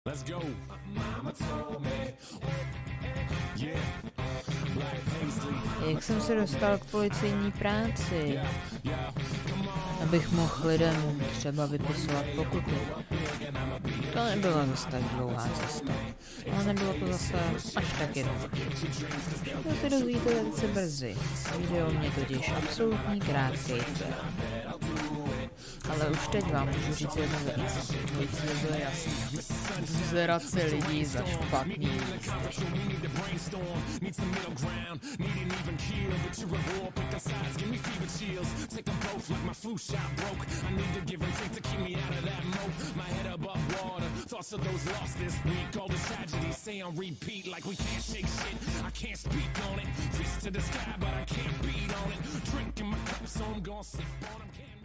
Let's go. Mama told me. Yeah. Black Paisley. Jak jsem se dostal k policejní práci? Abych mohl lidem třeba vypisovat pokuty. To nebyla zase tak dlouhá cesta. Ale nebylo to zase až tak jednoduché. To se dozvíte velice brzy. Video mě totiž absolutní krátký film. Ale už teď vám můžu říct jednu věc. Můj cíl byl jasný. Zverat se lidí za špatný lísty. Thoughts of those lost this week, all the tragedies say on repeat like we can't shake shit. I can't speak on it, fist to the sky, but I can't beat on it. Drinking my cup, so I'm gonna sip on them.